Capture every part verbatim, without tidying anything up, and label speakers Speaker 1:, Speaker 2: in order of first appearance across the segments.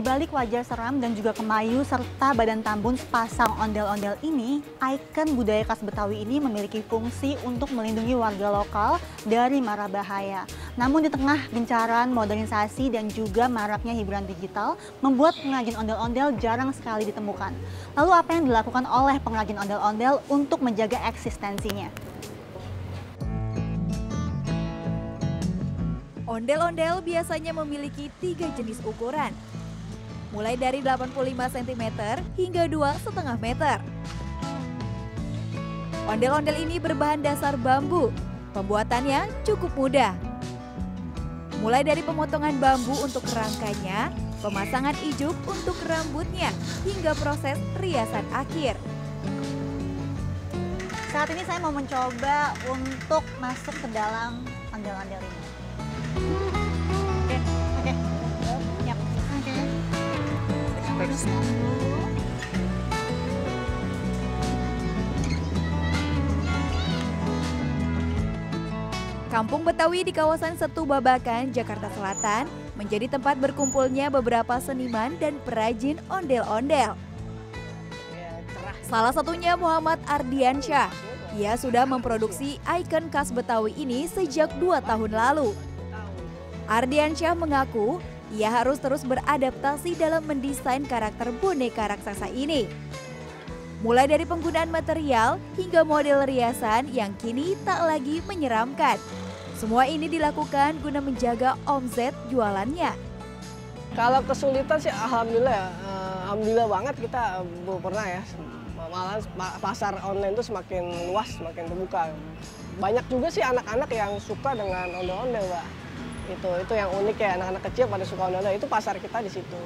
Speaker 1: balik wajah seram dan juga kemayu serta badan tambun sepasang ondel-ondel ini, ikon budaya khas Betawi ini memiliki fungsi untuk melindungi warga lokal dari mara bahaya. Namun di tengah gencaran modernisasi dan juga maraknya hiburan digital, membuat pengrajin ondel-ondel jarang sekali ditemukan. Lalu apa yang dilakukan oleh pengrajin ondel-ondel untuk menjaga eksistensinya?
Speaker 2: Ondel-ondel biasanya memiliki tiga jenis ukuran, mulai dari delapan puluh lima sentimeter hingga dua koma lima meter. Ondel-ondel ini berbahan dasar bambu. Pembuatannya cukup mudah. Mulai dari pemotongan bambu untuk kerangkanya, pemasangan ijuk untuk rambutnya, hingga proses riasan akhir.
Speaker 1: Saat ini saya mau mencoba untuk masuk ke dalam ondel-ondel ini. Oke, oke. Siap. Oke.
Speaker 3: Ekspresi.
Speaker 2: Kampung Betawi di kawasan Setu Babakan, Jakarta Selatan menjadi tempat berkumpulnya beberapa seniman dan perajin ondel-ondel. Salah satunya Muhammad Ardiansyah. Ia sudah memproduksi ikon khas Betawi ini sejak dua tahun lalu. Ardiansyah mengaku ia harus terus beradaptasi dalam mendesain karakter boneka raksasa ini. Mulai dari penggunaan material hingga model riasan yang kini tak lagi menyeramkan. Semua ini dilakukan guna menjaga omset jualannya.
Speaker 3: Kalau kesulitan sih alhamdulillah ya, alhamdulillah banget kita belum pernah ya. Malah pasar online itu semakin luas, semakin terbuka. Banyak juga sih anak-anak yang suka dengan ondel-ondel, Mbak. Itu itu yang unik ya, anak-anak kecil pada suka ondel-ondel, itu pasar kita di situ.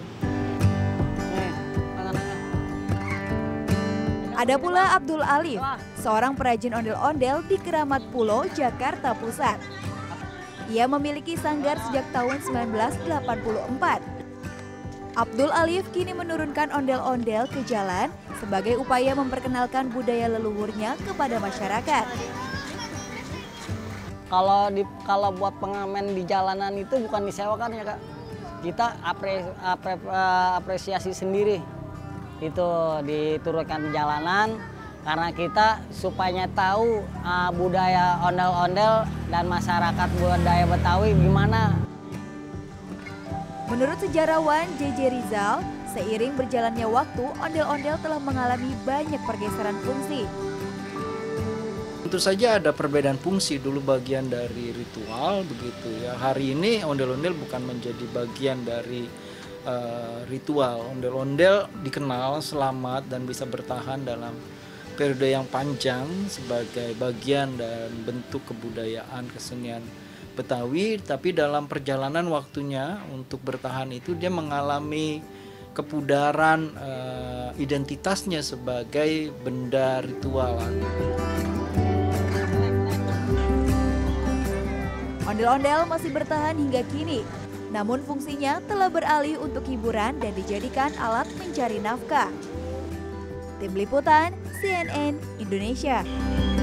Speaker 2: Ada pula Abdul Alif, seorang perajin ondel-ondel di Keramat Pulo, Jakarta Pusat. Ia memiliki sanggar sejak tahun seribu sembilan ratus delapan puluh empat. Abdul Alif kini menurunkan ondel-ondel ke jalan sebagai upaya memperkenalkan budaya leluhurnya kepada masyarakat.
Speaker 4: Kalau di kalau buat pengamen di jalanan itu bukan disewakan ya Kak, kita apre, apre, apresiasi sendiri. Itu diturunkan di jalanan karena kita supaya tahu uh, budaya ondel-ondel dan masyarakat budaya Betawi gimana.
Speaker 2: Menurut sejarawan J J Rizal, seiring berjalannya waktu, ondel-ondel telah mengalami banyak pergeseran fungsi.
Speaker 5: Tentu saja ada perbedaan fungsi, dulu bagian dari ritual begitu ya. Hari ini ondel-ondel bukan menjadi bagian dari uh, ritual. Ondel-ondel dikenal selamat dan bisa bertahan dalam periode yang panjang sebagai bagian dan bentuk kebudayaan kesenian Betawi, tapi dalam perjalanan waktunya untuk bertahan itu dia mengalami kepudaran uh, identitasnya sebagai benda ritual.
Speaker 2: Ondel-ondel masih bertahan hingga kini, namun fungsinya telah beralih untuk hiburan dan dijadikan alat mencari nafkah. Tim Liputan C N N Indonesia.